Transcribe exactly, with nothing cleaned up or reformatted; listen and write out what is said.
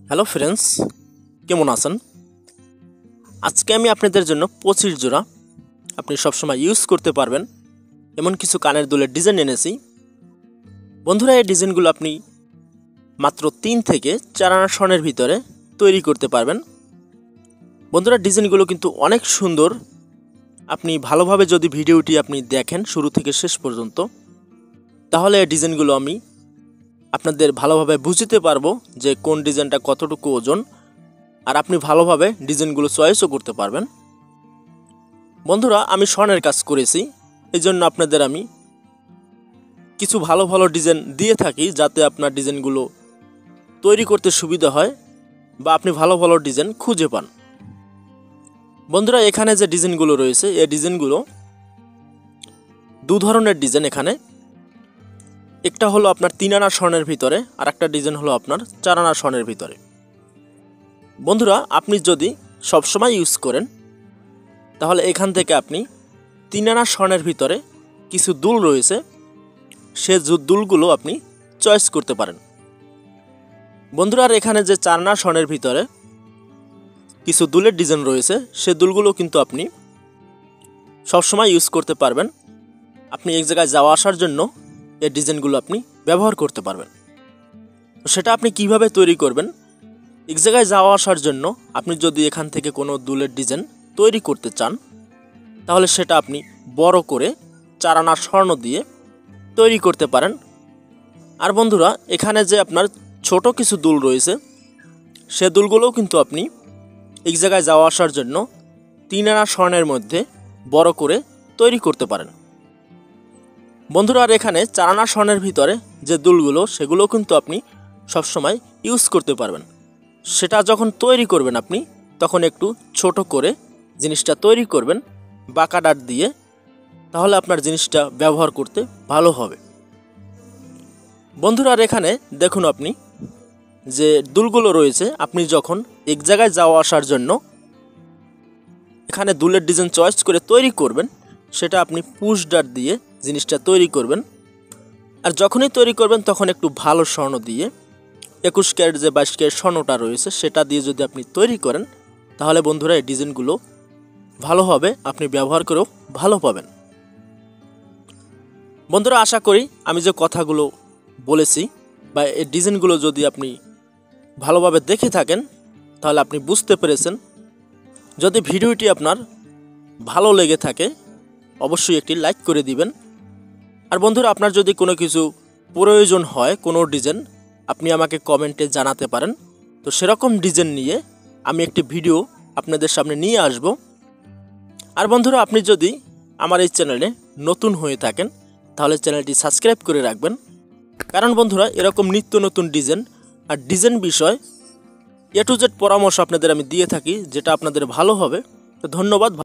Hello friends, কেমন আছেন? আজকে আমি আপনাদের জন্য পঁচিশ জোড়া আপনি সবসময় ইউজ করতে পারবেন এমন কিছু কানের দুলের ডিজাইন এনেছি। বন্ধুরা, এই ডিজাইনগুলো আপনি মাত্র তিন থেকে চার আনা স্বর্ণের ভিতরে তৈরি করতে পারবেন। বন্ধুরা, ডিজাইনগুলো কিন্তু অনেক সুন্দর। আপনি ভালোভাবে যদি ভিডিওটি আপনি দেখেন শুরু থেকে শেষ পর্যন্ত, তাহলে এই ডিজাইনগুলো আমি আপনাদের ভালোভাবে বুঝতে পারবো যে কোন ডিজাইনটা কতটুকু ওজন, আর আপনি ভালোভাবে ডিজাইনগুলো চয়েসও করতে পারবেন। বন্ধুরা, আমি স্বর্ণের কাজ করেছি, এই জন্য আপনাদের আমি কিছু ভালো ভালো ডিজাইন দিয়ে থাকি যাতে আপনার ডিজাইনগুলো তৈরি করতে সুবিধা হয় বা আপনি ভালো ভালো ডিজাইন খুঁজে পান। বন্ধুরা, এখানে যে ডিজাইনগুলো রয়েছে এই ডিজাইনগুলো দু ধরনের ডিজাইন। এখানে একটা হলো আপনার তিন আনা স্বর্ণের ভিতরে, আর একটা ডিজাইন হলো আপনার চার আনা স্বর্ণের ভিতরে। বন্ধুরা, আপনি যদি সবসময় ইউজ করেন তাহলে এখান থেকে আপনি তিন আনা স্বর্ণের ভিতরে কিছু দুল রয়েছে, সে দুলগুলো আপনি চয়েস করতে পারেন। বন্ধুরা, আর এখানে যে চার আনা স্বর্ণের ভিতরে কিছু দুলের ডিজাইন রয়েছে, সে দুলগুলো কিন্তু আপনি সবসময় ইউজ করতে পারবেন। আপনি এক জায়গায় যাওয়া আসার জন্য এই ডিজাইনগুলো আপনি ব্যবহার করতে পারবেন। সেটা আপনি কিভাবে তৈরি করবেন? এক জায়গায় যাওয়া আসার জন্য আপনি যদি এখান থেকে কোনো দুলের ডিজাইন তৈরি করতে চান, তাহলে সেটা আপনি বড় করে চার আনা স্বর্ণ দিয়ে তৈরি করতে পারেন। আর বন্ধুরা, এখানে যে আপনার ছোট কিছু দুল রয়েছে, সে দুলগুলোও কিন্তু আপনি এক জায়গায় যাওয়া আসার জন্য তিন আনা স্বর্ণের মধ্যে বড় করে তৈরি করতে পারেন। বন্ধুরা, আর এখানে চার আনা স্বর্ণের ভিতরে যে দুলগুলো, সেগুলো কিন্তু আপনি সবসময় ইউজ করতে পারবেন। সেটা যখন তৈরি করবেন আপনি, তখন একটু ছোট করে জিনিসটা তৈরি করবেন বাঁকা ডাট দিয়ে, তাহলে আপনার জিনিসটা ব্যবহার করতে ভালো হবে। বন্ধুরা, আর এখানে দেখুন আপনি যে দুলগুলো রয়েছে, আপনি যখন এক জায়গায় যাওয়া আসার জন্য এখানে দুলের ডিজাইন চয়েস করে তৈরি করবেন, সেটা আপনি পুশ ডাট দিয়ে জিনিসটা তৈরি করবেন। আর যখনই তৈরি করবেন তখন একটু ভালো স্বর্ণ দিয়ে, একুশ ক্যারেট যে বাইশ ক্যারেট স্বর্ণটা রয়েছে সেটা দিয়ে যদি আপনি তৈরি করেন, তাহলে বন্ধুরা এই ডিজাইনগুলো ভালো হবে, আপনি ব্যবহার করেও ভালো পাবেন। বন্ধুরা, আশা করি আমি যে কথাগুলো বলেছি বা এই ডিজাইনগুলো যদি আপনি ভালোভাবে দেখে থাকেন, তাহলে আপনি বুঝতে পেরেছেন। যদি ভিডিওটি আপনার ভালো লেগে থাকে অবশ্যই একটি লাইক করে দিবেন। আর বন্ধুরা, আপনার যদি কোনো কিছু প্রয়োজন হয়, কোনো ডিজাইন, আপনি আমাকে কমেন্টে জানাতে পারেন। তো সেরকম ডিজাইন নিয়ে আমি একটি ভিডিও আপনাদের সামনে নিয়ে আসব। আর বন্ধুরা, আপনি যদি আমার এই চ্যানেলে নতুন হয়ে থাকেন তাহলে চ্যানেলটি সাবস্ক্রাইব করে রাখবেন, কারণ বন্ধুরা এরকম নিত্য নতুন ডিজাইন আর ডিজাইন বিষয় এ টু জেড পরামর্শ আপনাদের আমি দিয়ে থাকি, যেটা আপনাদের ভালো হবে। তো ধন্যবাদ।